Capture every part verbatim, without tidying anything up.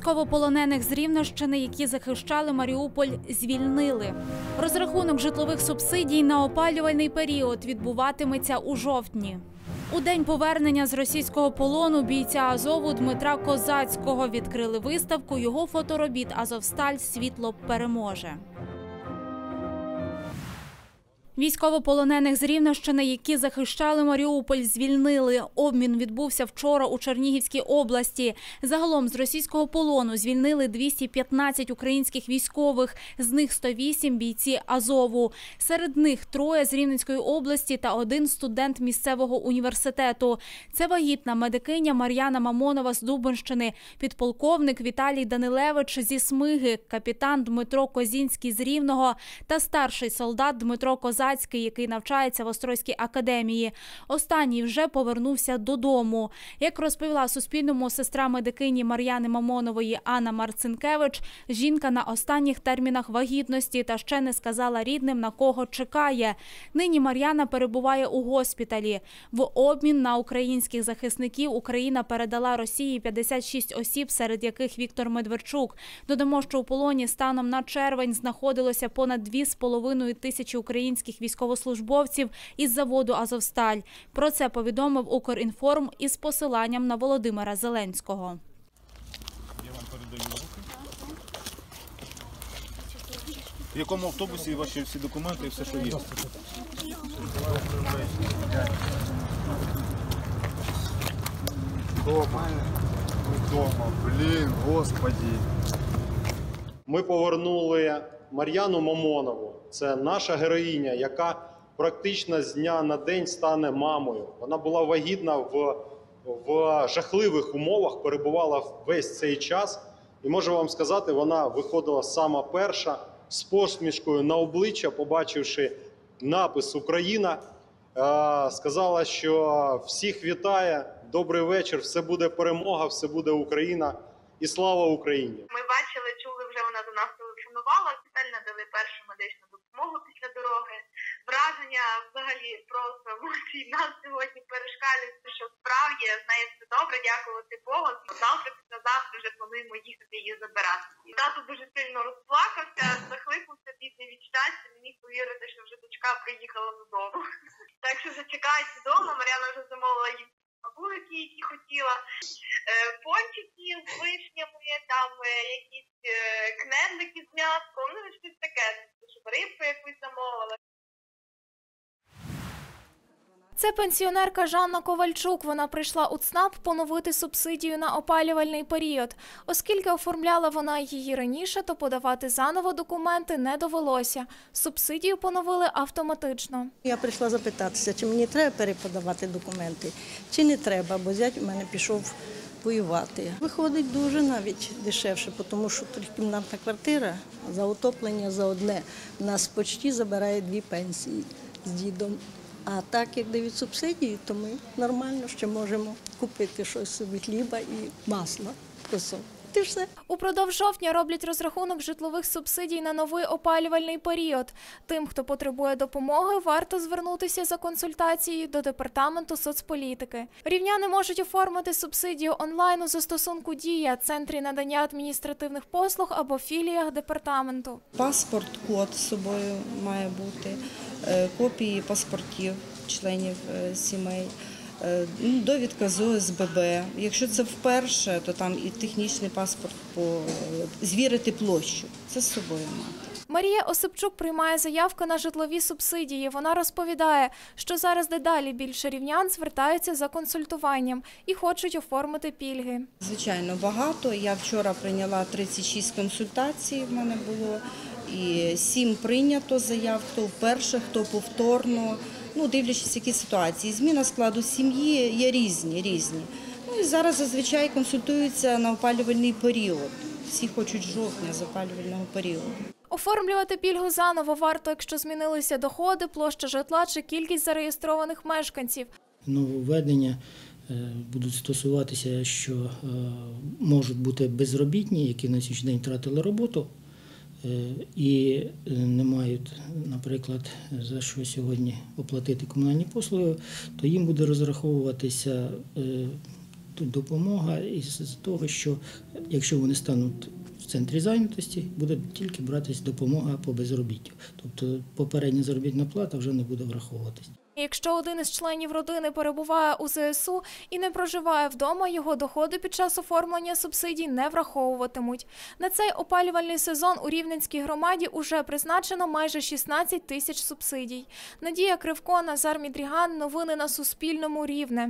Військовополонених з Рівненщини, які захищали Маріуполь, звільнили. Розрахунок житлових субсидій на опалювальний період відбуватиметься у жовтні. У день повернення з російського полону бійця Азову Дмитра Козацького відкрили виставку його фоторобіт «Азовсталь. Світло переможе». Військовополонених з Рівненщини, які захищали Маріуполь, звільнили. Обмін відбувся вчора у Чернігівській області. Загалом з російського полону звільнили двісті п'ятнадцять українських військових, з них сто вісім – бійці Азову. Серед них троє з Рівненської області та один студент місцевого університету. Це вагітна медикиня Мар'яна Мамонова з Дубенщини, підполковник Віталій Данилевич зі Смиги, капітан Дмитро Козінський з Рівного та старший солдат Дмитро Козацький, який навчається в Острозькій академії. Останній вже повернувся додому. Як розповіла Суспільному сестра медикині Мар'яни Мамонової Анна Марцинкевич, жінка на останніх термінах вагітності та ще не сказала рідним, на кого чекає. Нині Мар'яна перебуває у госпіталі. В обмін на українських захисників Україна передала Росії п'ятдесят шість осіб, серед яких Віктор Медведчук. Додамо, що у полоні станом на червень знаходилося понад дві з половиною тисячі українських військовослужбовців із заводу «Азовсталь». Про це повідомив Укрінформ із посиланням на Володимира Зеленського. Я вам передаю руки. В якому автобусі ваші всі документи і все, що є? Дома. Дома. Блін, господи. Ми повернули Мар'яну Мамонову. Це наша героїня, яка практично з дня на день стане мамою. Вона була вагітна в, в жахливих умовах, перебувала весь цей час. І можу вам сказати, вона виходила сама перша, з посмішкою на обличчя, побачивши напис «Україна», сказала, що всіх вітає, добрий вечір, все буде перемога, все буде Україна і слава Україні. Ми бачили, чули, вже вона до нас телефонувала, спеціально надали першу медичну допомогу після дороги. Враження взагалі просто емоції нас сьогодні перешкалюють, що справді з нею все добре, дякувати Богу. Завтра, післязавтра вже плануємо їхати її забирати. І тато дуже сильно розплакався, захлипнувся бідний від щастя, не міг повірити, що вже дочка приїхала додому. Так що вже чекають вдома, Мар'яна вже замовила їм булки, які хотіла, пончики з вишнями, там якісь кнедлики з м'яском, ну щось таке, щоб рибку якусь замовила. Це пенсіонерка Жанна Ковальчук. Вона прийшла у ЦНАП поновити субсидію на опалювальний період. Оскільки оформляла вона її раніше, то подавати заново документи не довелося. Субсидію поновили автоматично. Я прийшла запитатися, чи мені треба переподавати документи, чи не треба, бо зять у мене пішов воювати. Виходить дуже навіть дешевше, тому що трикімнатна квартира за отоплення за одне нас почти забирає дві пенсії з дідом. А так, як дають субсидії, то ми нормально ще можемо купити щось собі, хліба і масло, кусок. Ти все. Упродовж жовтня роблять розрахунок житлових субсидій на новий опалювальний період. Тим, хто потребує допомоги, варто звернутися за консультацією до Департаменту соцполітики. Рівняни можуть оформити субсидію онлайн у застосунку «Дія», центрі надання адміністративних послуг або філіях департаменту. Паспорт, код з собою має бути, копії паспортів членів сімей, довідка з О С Б Б. Якщо це вперше, то там і технічний паспорт, по звірити площу. Це з собою мати. Марія Осипчук приймає заявку на житлові субсидії. Вона розповідає, що зараз дедалі більше рівнян звертаються за консультуванням і хочуть оформити пільги. Звичайно, багато. Я вчора прийняла тридцять шість консультацій, в мене було, і сім прийнято заяв, хто вперше, хто повторно. Ну, дивлячись, які ситуації. Зміна складу сім'ї є різні, різні. Ну, і зараз зазвичай консультуються на опалювальний період. Всі хочуть жовтня з опалювального періоду. Оформлювати пільгу заново варто, якщо змінилися доходи, площа житла чи кількість зареєстрованих мешканців. Нововведення будуть стосуватися, що можуть бути безробітні, які на сьогоднішній день втратили роботу і не мають, наприклад, за що сьогодні оплатити комунальні послуги, то їм буде розраховуватися допомога із того, що якщо вони стануть в центрі зайнятості, буде тільки братись допомога по безробіттю. Тобто попередня заробітна плата вже не буде враховуватись. Якщо один із членів родини перебуває у зе ес у і не проживає вдома, його доходи під час оформлення субсидій не враховуватимуть. На цей опалювальний сезон у Рівненській громаді уже призначено майже шістнадцять тисяч субсидій. Надія Кривко, Назар Мідріган. Новини на Суспільному. Рівне.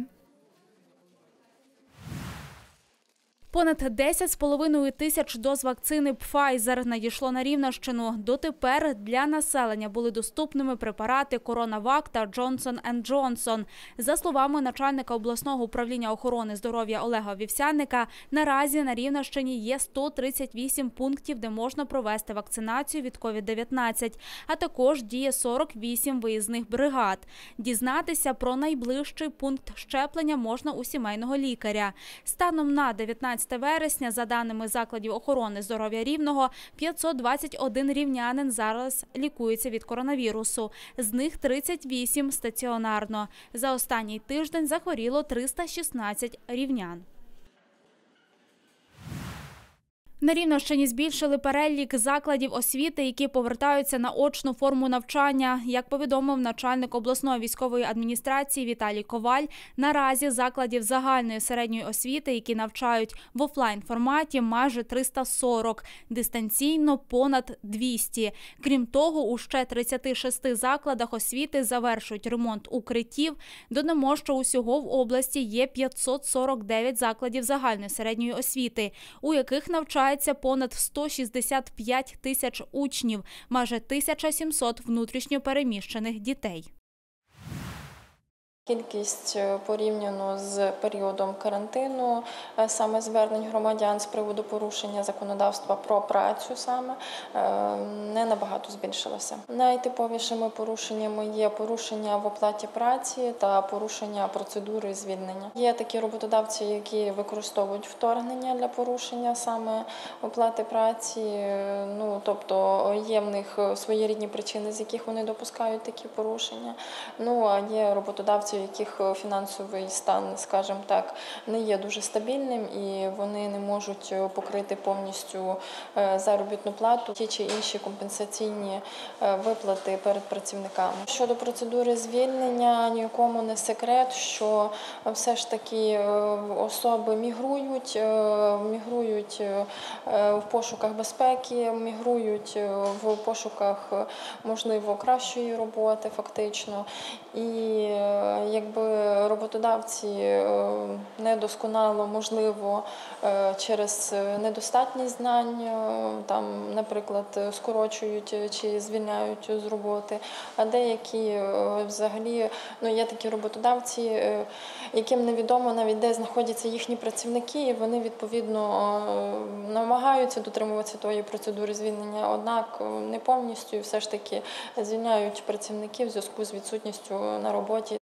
Понад десять з половиною тисяч доз вакцини Pfizer надійшло на Рівненщину. Дотепер для населення були доступними препарати CoronaVac та Johnson енд Johnson. За словами начальника обласного управління охорони здоров'я Олега Вівсянника, наразі на Рівненщині є сто тридцять вісім пунктів, де можна провести вакцинацію від ковід дев'ятнадцять, а також діє сорок вісім виїзних бригад. Дізнатися про найближчий пункт щеплення можна у сімейного лікаря. Станом на дев'ятнадцяте вересня, за даними закладів охорони здоров'я Рівного, п'ятсот двадцять один рівнянин зараз лікується від коронавірусу. З них тридцять вісім стаціонарно. За останній тиждень захворіло триста шістнадцять рівнян. На Рівненщині збільшили перелік закладів освіти, які повертаються на очну форму навчання. Як повідомив начальник обласної військової адміністрації Віталій Коваль, наразі закладів загальної середньої освіти, які навчають в офлайн-форматі, майже триста сорок, дистанційно – понад двісті. Крім того, у ще тридцяти шести закладах освіти завершують ремонт укриттів. Додамо, що усього в області є п'ятсот сорок дев'ять закладів загальної середньої освіти, у яких навчають понад сто шістдесят п'ять тисяч учнів, майже тисяча сімсот внутрішньо переміщених дітей. Кількість порівняно з періодом карантину, саме звернень громадян з приводу порушення законодавства про працю саме, не набагато збільшилася. Найтиповішими порушеннями є порушення в оплаті праці та порушення процедури звільнення. Є такі роботодавці, які використовують вторгнення для порушення саме оплати праці, ну, тобто є в них своєрідні причини, з яких вони допускають такі порушення. Ну, а є роботодавці, у яких фінансовий стан, скажімо так, не є дуже стабільним і вони не можуть покрити повністю заробітну плату, ті чи інші компенсаційні виплати перед працівниками. Щодо процедури звільнення, нікому не секрет, що все ж таки особи мігрують, мігрують в пошуках безпеки, мігрують в пошуках, можливо, кращої роботи фактично. І якби роботодавці недосконало, можливо, через недостатність знань, там, наприклад, скорочують чи звільняють з роботи, а деякі взагалі, ну, є такі роботодавці, яким невідомо навіть де знаходяться їхні працівники, і вони відповідно намагаються дотримуватися тої процедури звільнення, однак не повністю і все ж таки звільняють працівників в зв'язку з відсутністю на роботі.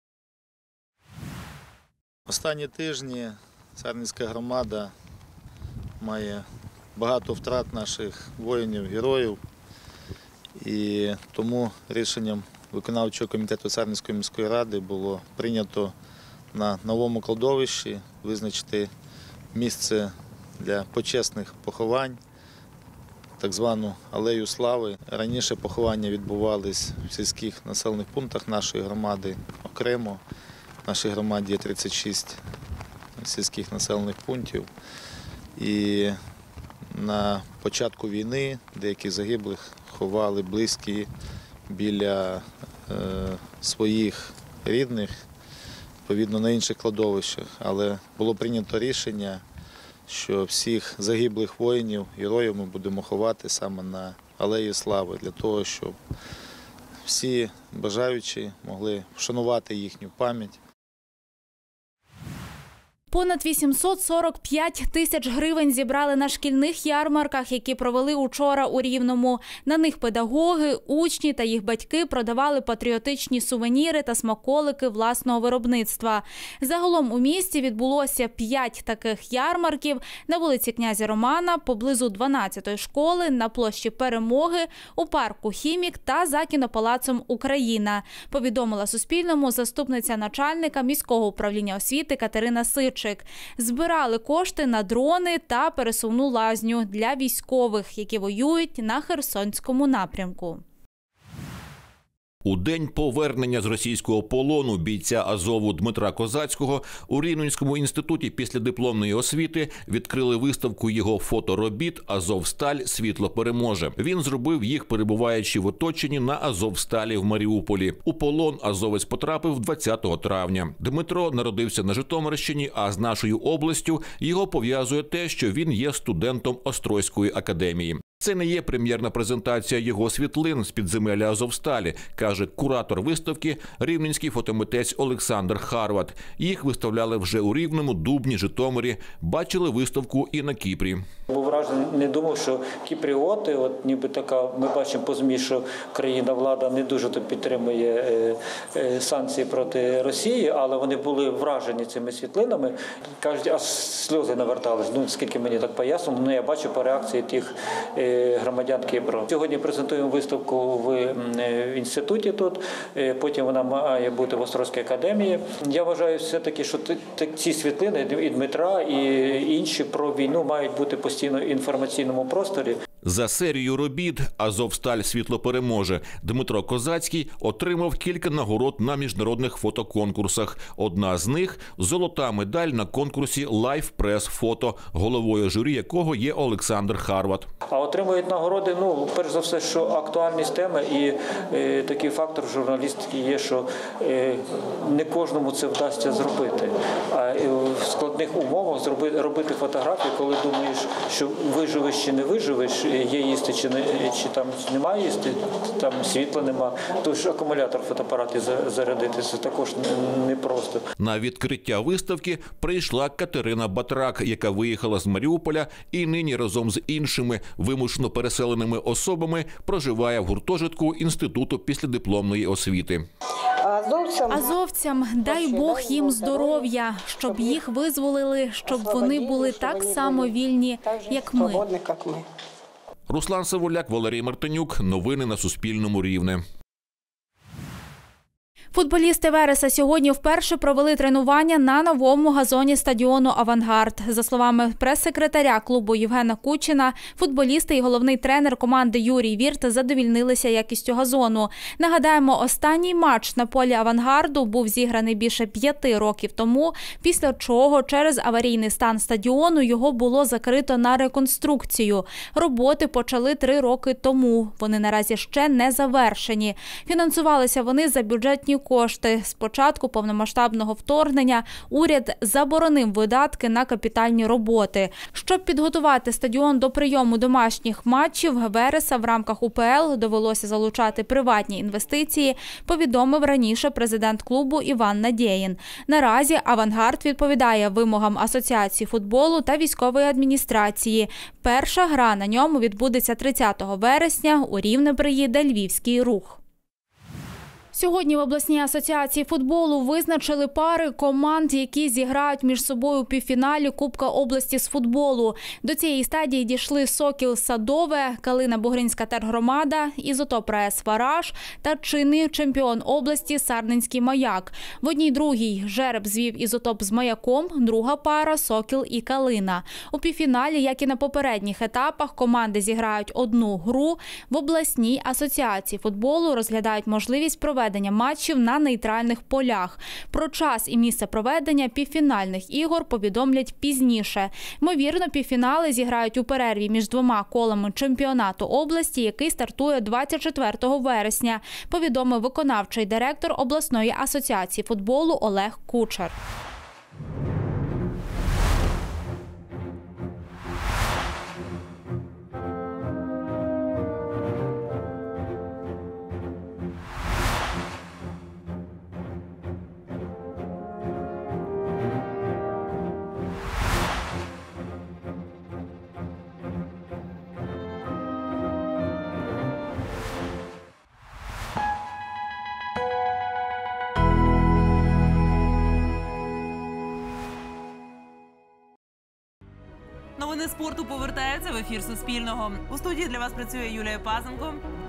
Останні тижні Сарненська громада має багато втрат наших воїнів, героїв. І тому рішенням виконавчого комітету Сарненської міської ради було прийнято на новому кладовищі визначити місце для почесних поховань, так звану Алею Слави. Раніше поховання відбувались в сільських населених пунктах нашої громади окремо. В нашій громаді є тридцять шість сільських населених пунктів. І на початку війни деяких загиблих ховали близькі біля е, своїх рідних, відповідно на інших кладовищах. Але було прийнято рішення, що всіх загиблих воїнів, героїв ми будемо ховати саме на Алеї Слави, для того, щоб всі бажаючі могли вшанувати їхню пам'ять. Понад вісімсот сорок п'ять тисяч гривень зібрали на шкільних ярмарках, які провели учора у Рівному. На них педагоги, учні та їх батьки продавали патріотичні сувеніри та смаколики власного виробництва. Загалом у місті відбулося п'ять таких ярмарків на вулиці Князя Романа, поблизу дванадцятої школи, на площі Перемоги, у парку Хімік та за кінопалацом «Україна», повідомила Суспільному заступниця начальника міського управління освіти Катерина Сич. Бойчик. Збирали кошти на дрони та пересувну лазню для військових, які воюють на Херсонському напрямку. У день повернення з російського полону бійця Азову Дмитра Козацького у Рівненському інституті післядипломної освіти відкрили виставку його фоторобіт «Азовсталь. Світло переможе». Він зробив їх, перебуваючи в оточенні на Азовсталі в Маріуполі. У полон азовець потрапив двадцятого травня. Дмитро народився на Житомирщині, а з нашою областю його пов'язує те, що він є студентом Острозької академії. Це не є прем'єрна презентація його світлин з підземелля Азовсталі, каже куратор виставки, рівненський фотомитець Олександр Харват. Їх виставляли вже у Рівному, Дубні, Житомирі. Бачили виставку і на Кіпрі. Був вражений, не думав, що кіпріоти, от ніби така, ми бачимо по ЗМІ, що країна, влада не дуже то підтримує е, е, санкції проти Росії, але вони були вражені цими світлинами. Кажуть, аж сльози навертались. Ну, скільки мені так пояснено, ну я бачу по реакції тих е, громадян Кіпру. Сьогодні презентуємо виставку в інституті тут, потім вона має бути в Острозькій академії. Я вважаю все-таки, що ці світлини і Дмитра, і інші про війну мають бути постійно в інформаційному просторі. За серію робіт «Азовсталь. Світло переможе» Дмитро Козацький отримав кілька нагород на міжнародних фотоконкурсах. Одна з них – золота медаль на конкурсі «Life Press Photo», головою журі якого є Олександр Харват. А отримують нагороди, ну, перш за все, що актуальність теми і е, такий фактор журналістики є, що е, не кожному це вдасться зробити. А е, в складних умовах зробити, робити фотографії, коли думаєш, що виживеш чи не виживеш, є їсти чи, не, чи там немає їсти, там світла нема, то ж акумулятор в фотоапараті зарядити, це також непросто. На відкриття виставки прийшла Катерина Батрак, яка виїхала з Маріуполя і нині разом з іншими вимушено переселеними особами проживає в гуртожитку Інституту післядипломної освіти. Азовцям, Азовцям дай Бог їм здоров'я, щоб їх визволили, щоб вони були так само вільні, як ми. Руслан Савуляк, Валерій Мартинюк. Новини на Суспільному. Рівне. Футболісти «Вереса» сьогодні вперше провели тренування на новому газоні стадіону «Авангард». За словами прес-секретаря клубу Євгена Кучина, футболісти і головний тренер команди Юрій Вірт задовільнилися якістю газону. Нагадаємо, останній матч на полі «Авангарду» був зіграний більше п'яти років тому, після чого через аварійний стан стадіону його було закрито на реконструкцію. Роботи почали три роки тому. Вони наразі ще не завершені. Фінансувалися вони за бюджетні кошти. З початку повномасштабного вторгнення уряд заборонив видатки на капітальні роботи. Щоб підготувати стадіон до прийому домашніх матчів, «Вереса» в рамках УПЛ довелося залучати приватні інвестиції, повідомив раніше президент клубу Іван Надєїн. Наразі «Авангард» відповідає вимогам Асоціації футболу та військової адміністрації. Перша гра на ньому відбудеться тридцятого вересня, у Рівне приїде Львівський Рух. Сьогодні в обласній асоціації футболу визначили пари команд, які зіграють між собою у півфіналі Кубка області з футболу. До цієї стадії дійшли «Сокіл» Садове, Калина-Бугринська тергромада, «Ізотоп РаЕС Вараш» та чинний чемпіон області Сарненський Маяк. В одній другій жереб звів «Ізотоп» з Маяком, друга пара – «Сокіл» і Калина. У півфіналі, як і на попередніх етапах, команди зіграють одну гру. В обласній асоціації футболу розглядають можливість проведення матчів на нейтральних полях. Про час і місце проведення півфінальних ігор повідомлять пізніше. Ймовірно, півфінали зіграють у перерві між двома колами чемпіонату області, який стартує двадцять четвертого вересня, повідомив виконавчий директор обласної асоціації футболу Олег Кучер. Новини спорту повертаються в ефір Суспільного. У студії для вас працює Юлія Пазенко.